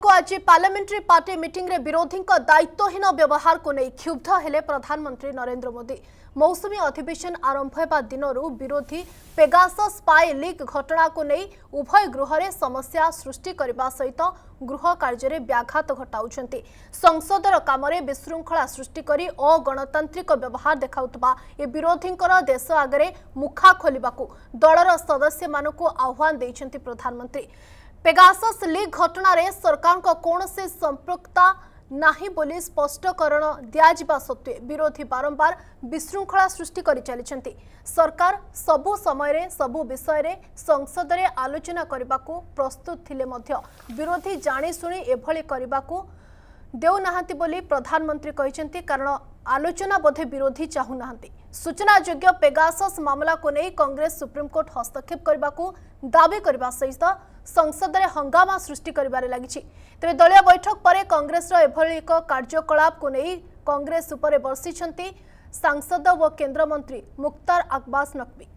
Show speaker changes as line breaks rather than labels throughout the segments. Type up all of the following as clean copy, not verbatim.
को आज parliamentary party meeting रे विरोधी दायित्वहीन व्यवहार को नहीं क्षुब्ध हेले प्रधानमंत्री नरेंद्र मोदी। मौसुमी अधिवेशन आरंभ होगा दिनरू विरोधी पेगासस स्पाई लीक घटना को नहीं उभय गृह में समस्या सृष्टि करने सहित गृह कार्य व्याघात घटाउछंती। संसदर काम विशृंखला सृष्टि करी अगणतांत्रिक व्यवहार देखाउतबा ए विरोधींकर देश आगे मुखा खोलिबाकू दलर सदस्य मानकू आह्वान देइछंती प्रधानमंत्री। पेगासस लीक घटना रे सरकार को कौन से संपृक्तता नाही बोली स्पष्टीकरण दियाजिबा सत्वे विरोधी बारंबार विशृंखला सृष्टि करि चलिछंती। सरकार सबु समय रे सबु विषय रे संसद रे आलोचना करबाकू प्रस्तुत थिले मध्य विरोधी जानी सुनी एभली करबाकू देउ नाहंती बोली प्रधानमंत्री कहिसेंती, कारण आलोचना बोधे विरोधी चाहू नाहंती। सूचना योग्य पेगासस मामला को नहीं कांग्रेस सुप्रीम कोर्ट हस्तक्षेप करबाकू दाबी करबा सहित संसद में हंगामा सृष्टि करिबारे लागिछि। तेबे दलीय बैठक पर कांग्रेस एभली एक कार्यकलाप को नहीं कांग्रेस उपरे बर्षिछंती सांसद व केंद्र मंत्री मुख्तार अब्बास नकवी।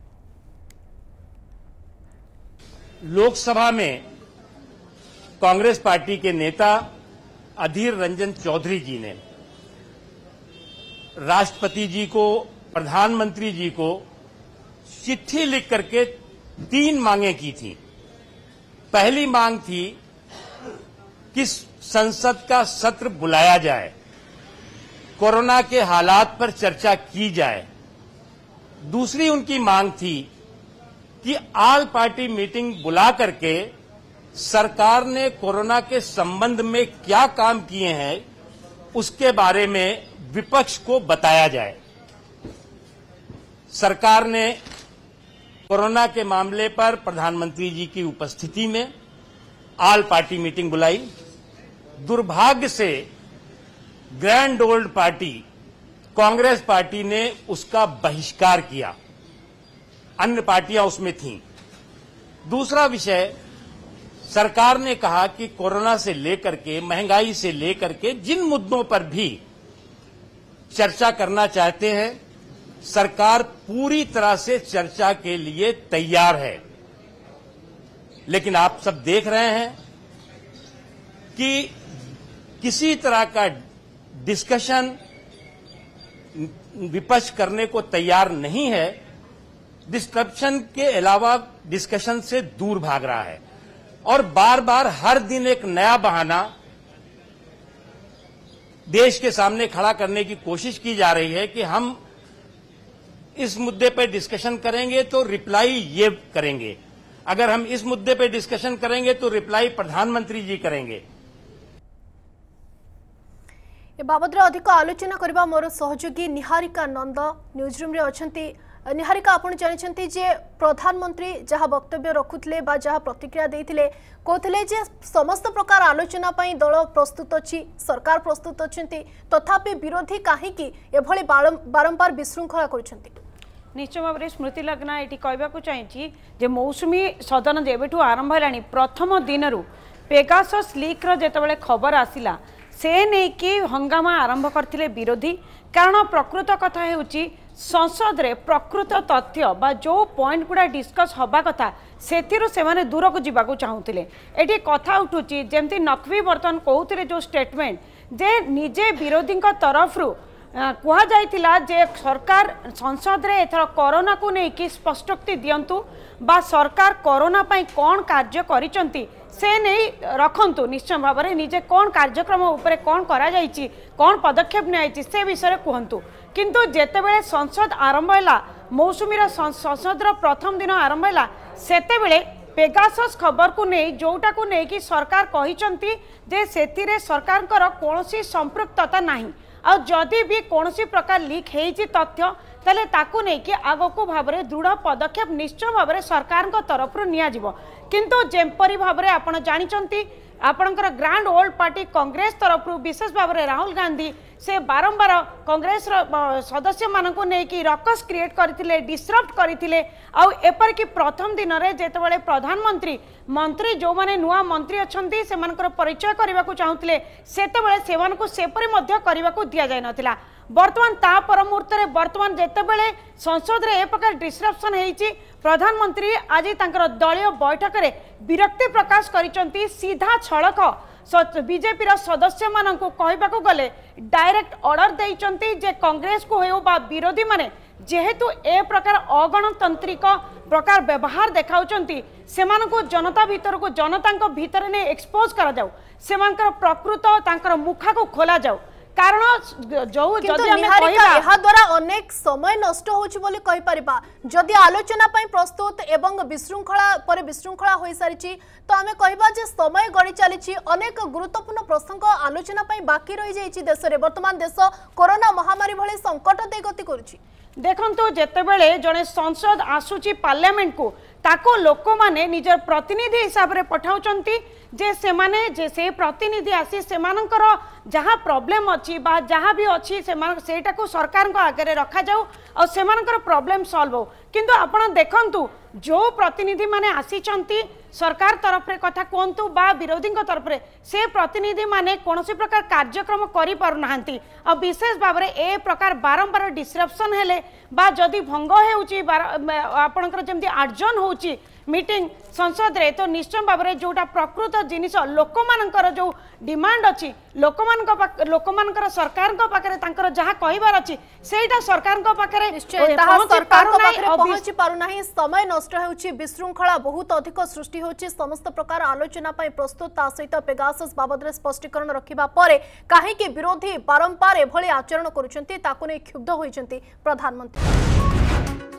लोकसभा में कांग्रेस पार्टी के नेता अधीर रंजन चौधरी जी ने राष्ट्रपति जी को, प्रधानमंत्री जी को चिट्ठी लिख करके 3 मांगे की थी। पहली मांग थी कि संसद का सत्र बुलाया जाए, कोरोना के हालात पर चर्चा की जाए। दूसरी उनकी मांग थी कि ऑल पार्टी मीटिंग बुला करके सरकार ने कोरोना के संबंध में क्या काम किए हैं उसके बारे में विपक्ष को बताया जाए। सरकार ने कोरोना के मामले पर प्रधानमंत्री जी की उपस्थिति में ऑल पार्टी मीटिंग बुलाई। दुर्भाग्य से grand old party Congress party ने उसका बहिष्कार किया, अन्य पार्टियां उसमें थीं। दूसरा विषय, सरकार ने कहा कि कोरोना से लेकर के, महंगाई से लेकर के जिन मुद्दों पर भी चर्चा करना चाहते हैं, सरकार पूरी तरह से चर्चा के लिए तैयार है। लेकिन आप सब देख रहे हैं कि किसी तरह का डिस्कशन विपक्ष करने को तैयार नहीं है। डिस्ट्रप्शन के अलावा डिस्कशन से दूर भाग रहा है और बार बार हर दिन एक नया बहाना देश के सामने खड़ा करने की कोशिश की जा रही है कि हम इस मुद्दे पर डिस्कशन करेंगे तो रिप्लाई ये करेंगे, अगर हम इस मुद्दे पर डिस्कशन करेंगे तो रिप्लाई प्रधानमंत्री जी करेंगे।
ए बाबद अधिक आलोचना करबा मोर सहयोगी निहारिका नंद न्यूज रूम रे अछंती। निहारिका, आपण जानिछंती जे प्रधानमंत्री जहां वक्तव्य रखुतले बा जहां प्रतिक्रिया देथिले कहथिले जे समस्त प्रकार आलोचना पई दल प्रस्तुत अछि, सरकार प्रस्तुत अछंती, तथापि विरोधी काहे कि एभली बारंबार विशृंखला करछंती।
निश्चय भाव में स्मृति लगना ये कहवाक चाहिए जे मौसुमी सदन जेबेठू आरंभ है प्रथम दिन पेगासस लीक जितेबाला खबर आसला से नहीं कि हंगामा आरंभ करथिले विरोधी। कारण प्रकृत कथा है संसद रे प्रकृत तथ्य बा जो पॉइंट गुड़ा डिस्कस हवा कथा से माने दूर को जावाक चाहूले। ये कथा उठुची जमती नकवी बर्तन कहते जो स्टेटमेंट जे निजे विरोधी तरफ रू कहुला जे सरकार संसद रे एथर कोरोना को लेकिन स्पष्टोक्ति दियंतु बा सरकार कोरोना पाई कौन कार्य करिसंती से नहीं रखंतु। निश्चय भाव में निजे कौन कार्यक्रम उपरे कौन करा जाइछि, कौन पदक्षेप नियाइछि से विषय कहतु। किंतु जेतेबेले संसद आरंभ हैला, मौसुमीर संसदर प्रथम दिन आरंभ हैला, सेतेबेले पेगासस खबर को नहीं जोटा को नहीं कि सरकार कहिसंती जे सेतिरे सरकारकर कोनोसी संपृक्तता नाही और जदि भी कौन प्रकार लीक होती तथ्य तेल ताकू नहीं कि आगको भाव में दृढ़ पदक्षेप निश्चय भाव में सरकार तरफ नियाजिबो। किंतु जेपरी भाव में आपण जानिचंती आपणकर ग्रांड ओल्ड पार्टी कांग्रेस तरफ विशेष भाव में राहुल गांधी से बारंबार कांग्रेस सदस्य मानक नहीं रकस क्रिएट करथिले, डिस्टर्ब करथिले। आउ एपरिक प्रथम दिन में जेतेबेले प्रधानमंत्री मंत्री जो माने नुआ मंत्री अछंती सेमानकर परिचय करने को चाहूले सेतेबेले सेमानकु सेपरि मध्य करने को दिया जाय नथिला। बर्तमान ता पर मुहूर्त में बर्तमान जेतेबेले संसद रे ए प्रकार डिस्ट्रप्शन होईची प्रधानमंत्री आज तांकर दलीय बैठक में विरक्ति प्रकाश करिसंती। सीधा छलक बीजेपी सदस्य मान कहवाक गले डायरेक्ट ऑर्डर देइचंती जे कांग्रेस को हो बा विरोधी माने जेहेतु ए प्रकार अगणतांत्रिक प्रकार व्यवहार देखाउचंती सेमानकु जनता भीतर को जनता भीतर ने एक्सपोज करा जाऊ सेमानकर प्रकृत तांकर मुखा को खोला जाऊ कारण जो जदि हमें कहिबा एहा
द्वारा अनेक समय नष्ट होछि बोली कहि परिबा जदि आलोचना पई प्रस्तुत एवं विशृंखला होई सारिछि तो हमें कहिबा जे समय गड़ी चलीछि अनेक गुरुत्वपूर्ण प्रसंग आलोचना पई बाकी रहि जाइछि देश रे वर्तमान देश कोरोना महामारी भले संकट दे गति करूछि
देखंतु जेतेबेले जने संसद आसुची पार्लियामेंट को ताको लोक माने निजर प्रतिनिधि हिसाब रे पठाउचंती जे सेमाने जे से प्रतिनिधि आसी सेमानकर जहाँ प्रॉब्लम अच्छी बा जहाँ भी अच्छी सेटा को सरकार को आगे रखा जाऊ और सेमानकर प्रॉब्लम सॉल्व हो किंतु आपण देखंतु जो प्रतिनिधि माने आसीचंती सरकार तरफ रे कथा कोंतु बा विरोधी तरफ रे से प्रतिनिधि माने कोनोसी प्रकार कार्यक्रम करि पारु नाहंती और विशेष भाव रे ए प्रकार बारंबार डिस्ट्रप्शन हेले बा जदि भंग हेउची आपणकर जेमती आर्जन होउची मीटिंग संसद रे तो निश्चय भाव रे जोटा प्रकृत जिनिस लोक मानकर जो डिमांड अछि लोक मानकर सरकार को पाखरे तांकर जहा कहिबार अछि सेटा सरकार को पाखरे
निश्चय ताहा सरकार को पाखरे पहुंची पारु नाही समय नष्ट हेउची विशृंखला बहुत अधिक सृष्टि होची समस्त प्रकार आलोचना पई प्रस्तुत ता सहित पेगासस बाबद रे स्पष्टीकरण रखिबा परे काहे कि विरोधी बारंबार एभली आचरण करूचंती ताको नै क्षुब्ध होइचंती प्रधानमंत्री।